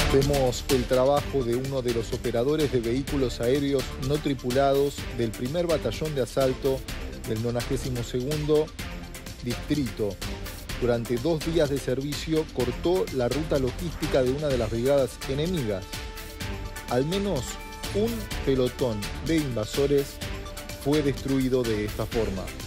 Vemos el trabajo de uno de los operadores de vehículos aéreos no tripulados del primer batallón de asalto del 92º Distrito. Durante 2 días de servicio cortó la ruta logística de una de las brigadas enemigas. Al menos un pelotón de invasores fue destruido de esta forma.